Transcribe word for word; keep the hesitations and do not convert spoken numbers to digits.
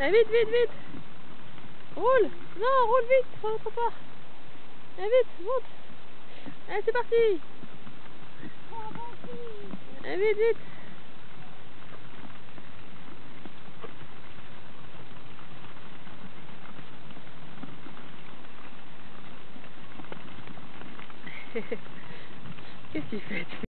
Allez, vite, vite, vite. Roule. Non, roule vite, sur l'autre part. Allez, vite, monte. Allez, c'est parti. Allez, vite, vite. Qu'est-ce qu'il fait?